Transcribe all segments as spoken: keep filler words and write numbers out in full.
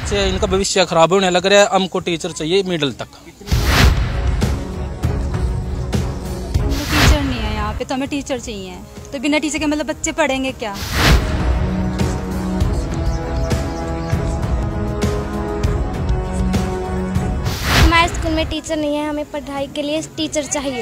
बच्चे हैं इनका भविष्य खराब होने लग रहा है। हमको टीचर चाहिए मिडिल तक। टीचर नहीं है यहाँ पे, तो हमें टीचर चाहिए। तो बिना टीचर के मतलब बच्चे पढ़ेंगे क्या? हमारे स्कूल में टीचर नहीं है, हमें पढ़ाई के लिए टीचर चाहिए।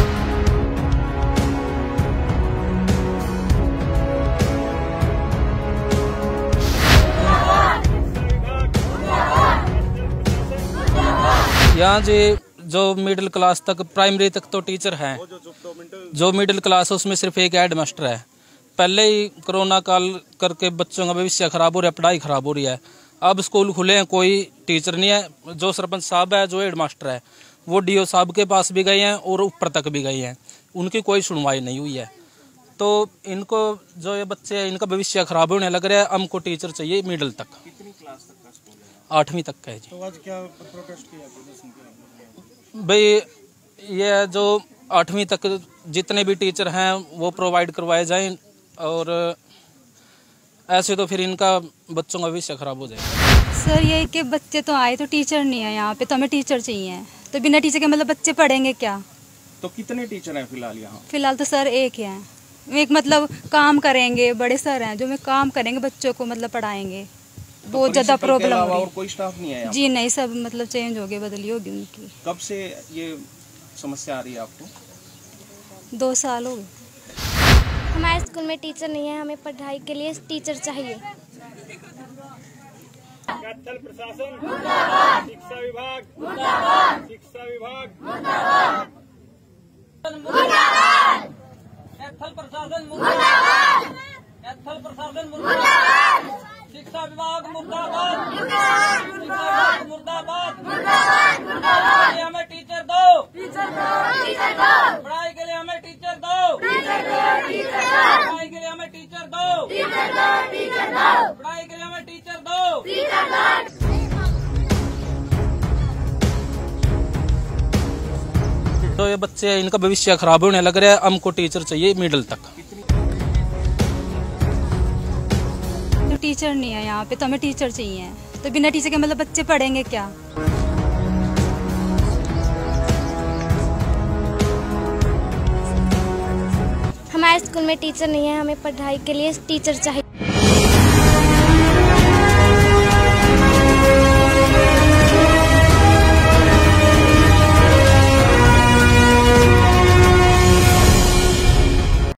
यहाँ जी जो मिडिल क्लास तक, प्राइमरी तक तो टीचर हैं। जो मिडिल क्लास है उसमें सिर्फ एक हेड मास्टर है। पहले ही कोरोना काल करके बच्चों का भविष्य खराब हो रहा है, पढ़ाई खराब हो रही है। अब स्कूल खुले हैं, कोई टीचर नहीं है। जो सरपंच साहब है, जो हेड मास्टर है, वो डीओ साहब के पास भी गए हैं और ऊपर तक भी गए हैं, उनकी कोई सुनवाई नहीं हुई है। तो इनको जो ये बच्चे हैं इनका भविष्य खराब होने लग रहा है। हमको टीचर चाहिए मिडिल तक। कितनी क्लास तक का स्कूल है? आठवीं तक का है जी। तो आज क्या प्रोटेस्ट किया? भाई ये जो आठवीं तक जितने भी टीचर हैं वो प्रोवाइड करवाए जाएं, और ऐसे तो फिर इनका बच्चों का भविष्य खराब हो जाएगा। सर ये कि बच्चे तो आए तो टीचर नहीं है यहाँ पे, तो हमें टीचर चाहिए। तो बिना टीचर के मतलब बच्चे पढ़ेंगे क्या? तो कितने टीचर हैं फिलहाल यहाँ? फिलहाल तो सर एक ही है। एक मतलब काम करेंगे, बड़े सर हैं जो में काम करेंगे, बच्चों को मतलब पढ़ाएंगे। तो बहुत ज्यादा प्रॉब्लम हो रही और कोई स्टाफ नहीं है यहाँ? जी नहीं, सब मतलब चेंज हो गए, बदली होगी उनकी। कब से ये समस्या आ रही है आपको? दो साल हो गए। हमारे स्कूल में टीचर नहीं है, हमें पढ़ाई के लिए टीचर चाहिए। कैथल प्रशासन मुर्दाबाद, शिक्षा विभाग मुर्दाबाद, शिक्षा विभाग मुर्दाबाद, कैथल प्रशासन मुर्दाबाद, कैथल प्रशासन मुर्दाबाद, शिक्षा विभाग मुर्दाबाद, शिक्षा विभाग मुर्दाबाद, मुर्दाबाद। हमें टीचर दो, टीचर दो, टीचर दो। पढ़ाई के लिए हमें टीचर दो, टीचर दो, टीचर दो। पढ़ाई के लिए हमें टीचर दो, टीचर दो, टीचर दो। पढ़ाई के लिए हमें टीचर दो, टीचर दो। तो ये बच्चे हैं इनका भविष्य खराब होने लग रहा है। हमको टीचर चाहिए मिडिल तक। तो टीचर नहीं है यहाँ पे, तो हमें टीचर चाहिए। तो बिना टीचर के मतलब बच्चे पढ़ेंगे क्या? हमारे स्कूल में टीचर नहीं है, हमें पढ़ाई के लिए टीचर चाहिए।